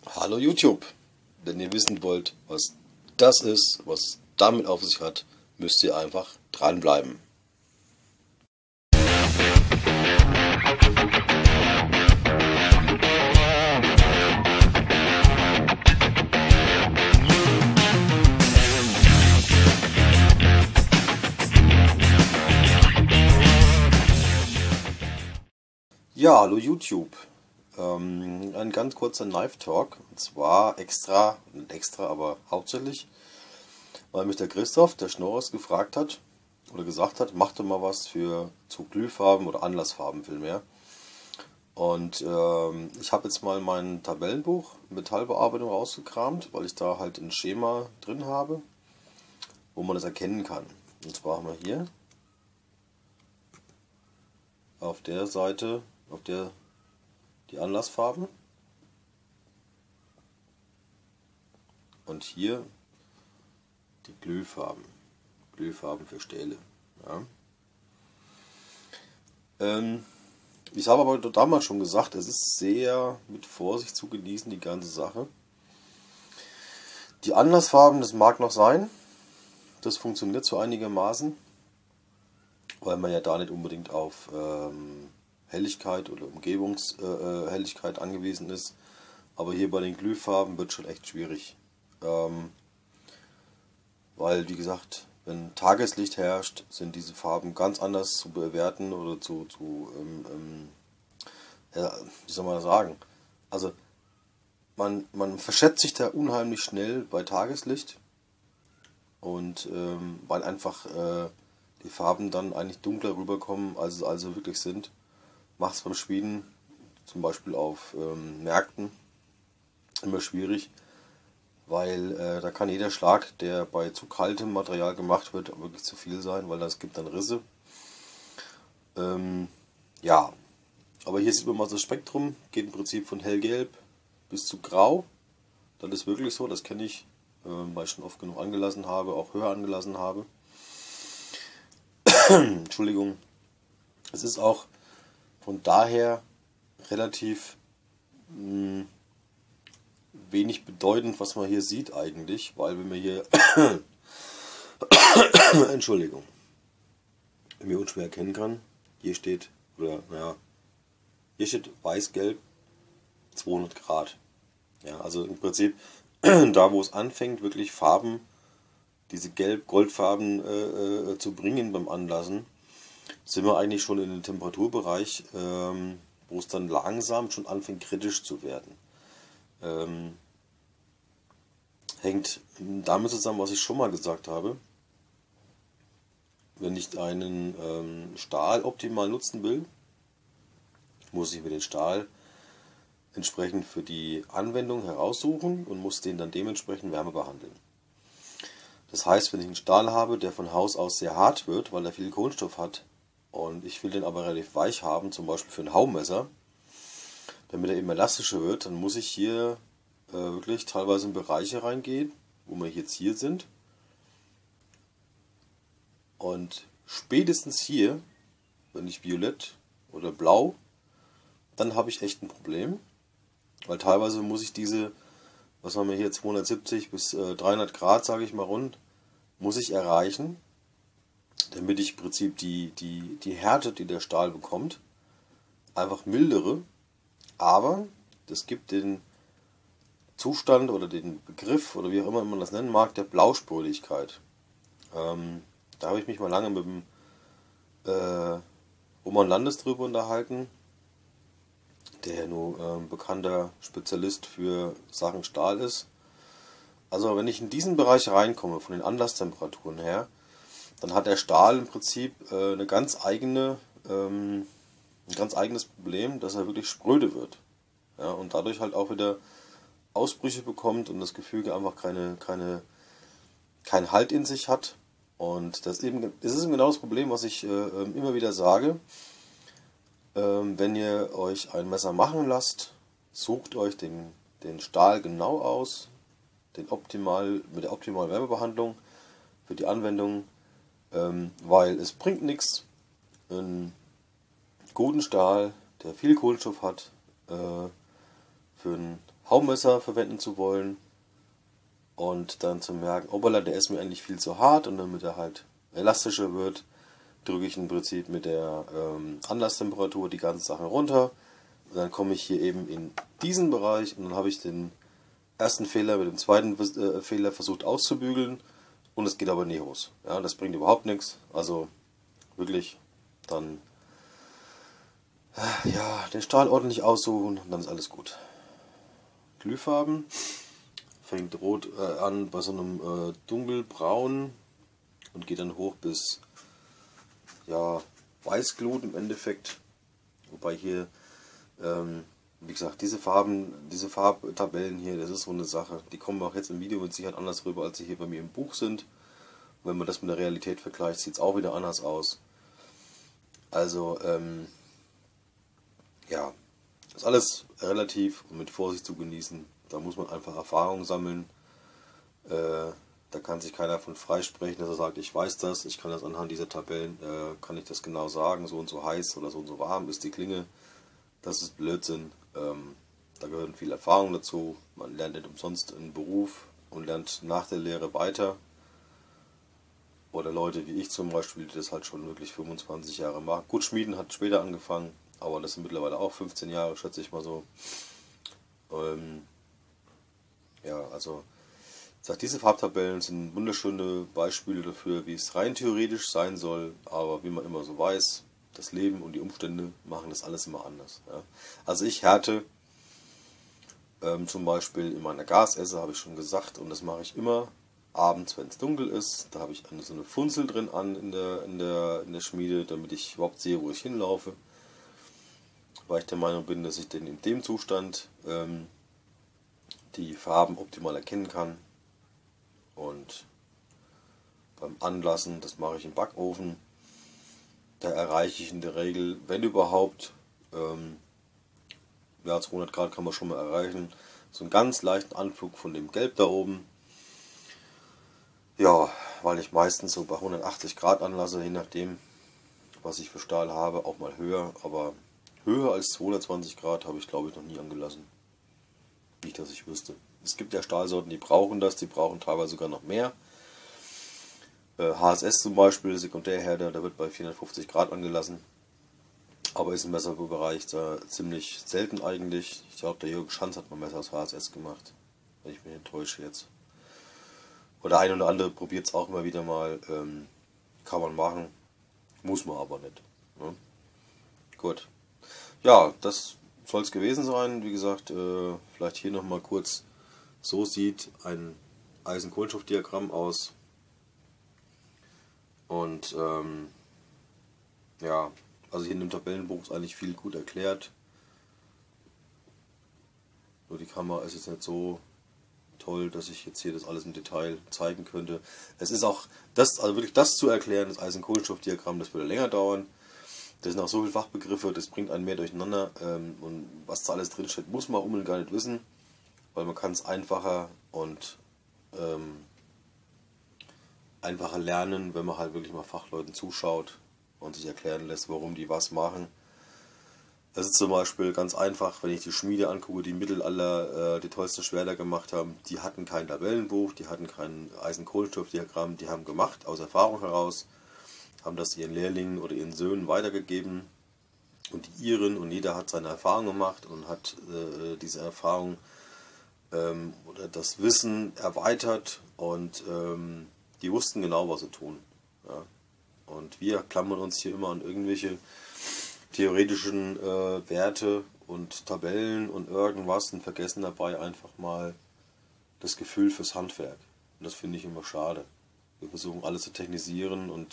Hallo YouTube! Wenn ihr wissen wollt, was das ist, was es damit auf sich hat, müsst ihr einfach dranbleiben. Ja, hallo YouTube! Ein ganz kurzer Knife Talk, und zwar extra, nicht extra, aber hauptsächlich, weil mich der Christoph, der Schnorres, gefragt hat oder gesagt hat, mach doch mal was zu Glühfarben oder Anlassfarben vielmehr. Und ich habe jetzt mal mein Tabellenbuch Metallbearbeitung rausgekramt, weil ich da halt ein Schema drin habe, wo man das erkennen kann. Und zwar haben wir hier auf der Seite, auf der die Anlassfarben und hier die Glühfarben für Stähle. Ja. Ich habe aber damals schon gesagt, es ist sehr mit Vorsicht zu genießen, die ganze Sache. Die Anlassfarben, das mag noch sein, das funktioniert so einigermaßen, weil man ja da nicht unbedingt auf Helligkeit oder Umgebungshelligkeit angewiesen ist. Aber hier bei den Glühfarben wird schon echt schwierig. Weil, wie gesagt, wenn Tageslicht herrscht, sind diese Farben ganz anders zu bewerten oder ja, wie soll man das sagen? Also, man verschätzt sich da unheimlich schnell bei Tageslicht. Und weil einfach die Farben dann eigentlich dunkler rüberkommen, als sie also wirklich sind, macht es beim Schmieden, zum Beispiel auf Märkten, immer schwierig, weil da kann jeder Schlag, der bei zu kaltem Material gemacht wird, wirklich zu viel sein, weil das gibt dann Risse. Ja, aber hier sieht man mal das Spektrum, geht im Prinzip von hellgelb bis zu grau. Das ist wirklich so, das kenne ich, weil ich schon oft genug angelassen habe, auch höher angelassen habe. Entschuldigung. Es ist auch von daher relativ wenig bedeutend, was man hier sieht eigentlich, weil wenn wir hier Entschuldigung, wenn man unschwer erkennen kann, hier steht, oder naja, hier steht weiß-gelb 200 Grad. Ja, also im Prinzip da, wo es anfängt, wirklich Farben, diese Gelb-Goldfarben zu bringen beim Anlassen, sind wir eigentlich schon in den Temperaturbereich, wo es dann langsam schon anfängt kritisch zu werden. Hängt damit zusammen, was ich schon mal gesagt habe. Wenn ich einen Stahl optimal nutzen will, muss ich mir den Stahl entsprechend für die Anwendung heraussuchen und muss den dann dementsprechend Wärme behandeln. Das heißt, wenn ich einen Stahl habe, der von Haus aus sehr hart wird, weil er viel Kohlenstoff hat, und ich will den aber relativ weich haben, zum Beispiel für ein Haumesser, damit er eben elastischer wird, dann muss ich hier wirklich teilweise in Bereiche reingehen, wo wir jetzt hier sind. Und spätestens hier, wenn ich violett oder blau, dann habe ich echt ein Problem. Weil teilweise muss ich diese, was haben wir hier, 270 bis 300 Grad, sage ich mal rund, muss ich erreichen, damit ich im Prinzip die Härte, die der Stahl bekommt, einfach mildere. Aber das gibt den Zustand oder den Begriff, oder wie auch immer man das nennen mag, der Blauspurigkeit. Da habe ich mich mal lange mit dem Roman Landes drüber unterhalten, der ja nur bekannter Spezialist für Sachen Stahl ist. Also wenn ich in diesen Bereich reinkomme, von den Anlasstemperaturen her, dann hat der Stahl im Prinzip ein ganz eigenes Problem, dass er wirklich spröde wird. Ja, und dadurch halt auch wieder Ausbrüche bekommt und das Gefüge einfach keinen Halt in sich hat. Und das ist eben genau das Problem, was ich immer wieder sage. Wenn ihr euch ein Messer machen lasst, sucht euch den Stahl genau aus, mit der optimalen Wärmebehandlung für die Anwendung, weil es bringt nichts, einen guten Stahl, der viel Kohlenstoff hat, für ein Haumesser verwenden zu wollen und dann zu merken, obala, der ist mir eigentlich viel zu hart, und damit er halt elastischer wird, drücke ich im Prinzip mit der Anlasstemperatur die ganzen Sachen runter, und dann komme ich hier eben in diesen Bereich, und dann habe ich den ersten Fehler mit dem zweiten Fehler versucht auszubügeln, und es geht aber nie los. Ja, das bringt überhaupt nichts, also wirklich dann ja, den Stahl ordentlich aussuchen, und dann ist alles gut. Glühfarben fängt rot an bei so einem dunkelbraun und geht dann hoch bis ja, Weißglut im Endeffekt. Wobei hier, wie gesagt, diese Farbtabellen hier, das ist so eine Sache. Die kommen auch jetzt im Video mit Sicherheit anders rüber, als sie hier bei mir im Buch sind. Und wenn man das mit der Realität vergleicht, sieht es auch wieder anders aus. Also, ja, ist alles relativ und mit Vorsicht zu genießen. Da muss man einfach Erfahrung sammeln. Da kann sich keiner von freisprechen, dass er sagt, ich weiß das, ich kann das anhand dieser Tabellen, kann ich das genau sagen, so und so heiß oder so und so warm ist die Klinge. Das ist Blödsinn. Da gehören viel Erfahrung dazu. Man lernt nicht umsonst einen Beruf und lernt nach der Lehre weiter. Oder Leute wie ich zum Beispiel, die das halt schon wirklich 25 Jahre machen. Gut, Schmieden hat später angefangen, aber das sind mittlerweile auch 15 Jahre, schätze ich mal so. Ja, also ich sag, diese Farbtabellen sind wunderschöne Beispiele dafür, wie es rein theoretisch sein soll, aber wie man immer so weiß, das Leben und die Umstände machen das alles immer anders. Ja. Also ich härte zum Beispiel in meiner Gasesse, habe ich schon gesagt, und das mache ich immer abends, wenn es dunkel ist. Da habe ich so eine Funzel drin an in der Schmiede, damit ich überhaupt sehe, wo ich hinlaufe. Weil ich der Meinung bin, dass ich denn in dem Zustand die Farben optimal erkennen kann. Und beim Anlassen, das mache ich im Backofen, da erreiche ich in der Regel, wenn überhaupt, ja, 200 Grad kann man schon mal erreichen, so einen ganz leichten Anflug von dem Gelb da oben. Ja, weil ich meistens so bei 180 Grad anlasse, je nachdem, was ich für Stahl habe, auch mal höher, aber höher als 220 Grad habe ich, glaube ich, noch nie angelassen. Nicht, dass ich wüsste. Es gibt ja Stahlsorten, die brauchen das, die brauchen teilweise sogar noch mehr. HSS zum Beispiel, Sekundärhärter, da wird bei 450 Grad angelassen. Aber ist im Messerbereich da ziemlich selten eigentlich. Ich glaube, der Jürgen Schanz hat mal Messer aus HSS gemacht, wenn ich mich enttäusche jetzt. Oder ein oder andere probiert es auch immer wieder mal. Kann man machen, muss man aber nicht. Ne? Gut. Ja, das soll es gewesen sein. Wie gesagt, vielleicht hier nochmal kurz. So sieht ein Eisen-Kohlenstoff-Diagramm aus. Und ja, also hier in dem Tabellenbuch ist eigentlich viel gut erklärt. Nur die Kamera ist jetzt nicht so toll, dass ich jetzt hier das alles im Detail zeigen könnte. Es ist auch, also wirklich das zu erklären, das Eisen-Kohlenstoff-Diagramm, das würde länger dauern. Da sind auch so viele Fachbegriffe, das bringt einen mehr durcheinander. Und was da alles drin steht, muss man unbedingt gar nicht wissen, weil man kann es einfacher und einfacher lernen, wenn man halt wirklich mal Fachleuten zuschaut und sich erklären lässt, warum die was machen. Das ist zum Beispiel ganz einfach, wenn ich die Schmiede angucke, die im Mittelalter die tollsten Schwerter gemacht haben, die hatten kein Tabellenbuch, die hatten kein Eisen-Kohlenstoff-Diagramm, die haben gemacht, aus Erfahrung heraus, haben das ihren Lehrlingen oder ihren Söhnen weitergegeben und die ihren, und jeder hat seine Erfahrung gemacht und hat diese Erfahrung oder das Wissen erweitert, und die wussten genau, was sie tun. Ja. Und wir klammern uns hier immer an irgendwelche theoretischen Werte und Tabellen und irgendwas und vergessen dabei einfach mal das Gefühl fürs Handwerk. Und das finde ich immer schade. Wir versuchen alles zu technisieren und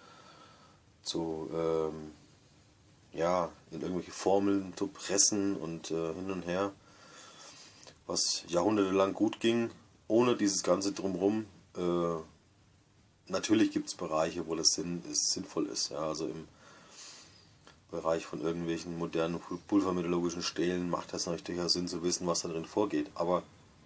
ja, in irgendwelche Formeln zu pressen und hin und her, was jahrhundertelang gut ging, ohne dieses ganze Drumherum. Natürlich gibt es Bereiche, wo das sinnvoll ist. Ja, also im Bereich von irgendwelchen modernen pulvermetallurgischen Stählen macht das natürlich durchaus Sinn zu wissen, was da drin vorgeht. Aber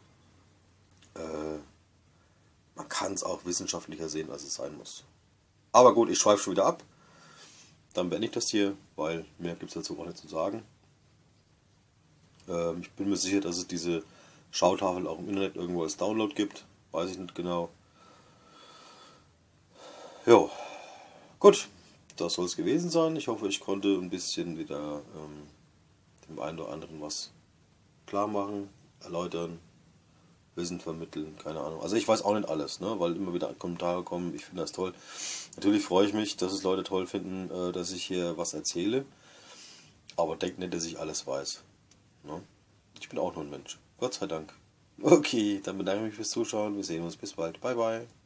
man kann es auch wissenschaftlicher sehen, als es sein muss. Aber gut, ich schweife schon wieder ab. Dann beende ich das hier, weil mehr gibt es dazu auch nicht zu sagen. Ich bin mir sicher, dass es diese Schautafel auch im Internet irgendwo als Download gibt. Weiß ich nicht genau. Jo, gut. Das soll es gewesen sein. Ich hoffe, ich konnte ein bisschen wieder dem einen oder anderen was klar machen, erläutern, Wissen vermitteln, keine Ahnung. Also ich weiß auch nicht alles, ne? Weil immer wieder Kommentare kommen, ich finde das toll. Natürlich freue ich mich, dass es Leute toll finden, dass ich hier was erzähle. Aber denkt nicht, dass ich alles weiß. Ne? Ich bin auch nur ein Mensch. Gott sei Dank. Okay, dann bedanke ich mich fürs Zuschauen. Wir sehen uns. Bis bald. Bye, bye.